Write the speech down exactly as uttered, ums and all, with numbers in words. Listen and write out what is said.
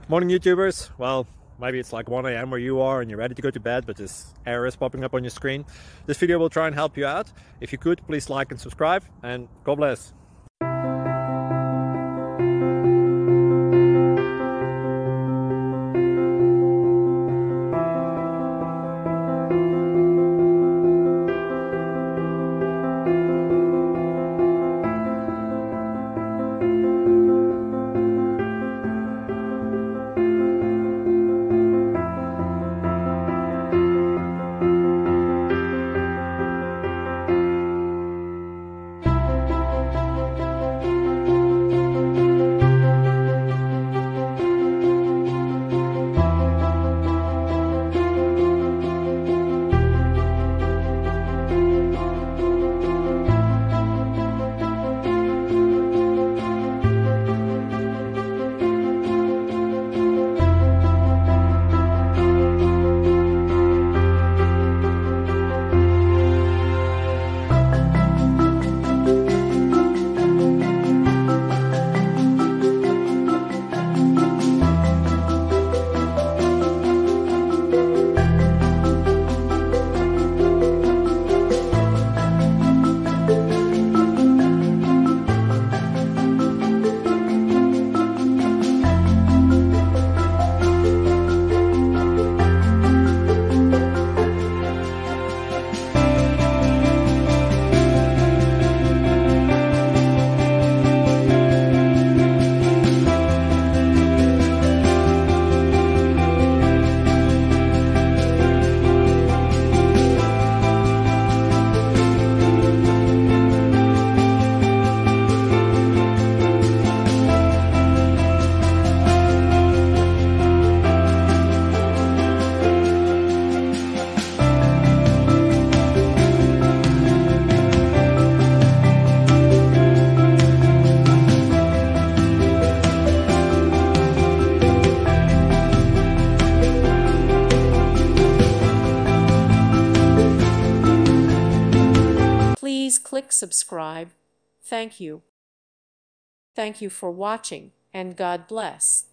Morning YouTubers. Well, maybe it's like one A M where you are and you're ready to go to bed, but this error is popping up on your screen. This video will try and help you out. If you could, please like and subscribe, and God bless. Please click subscribe. Thank you. Thank you for watching, and God bless.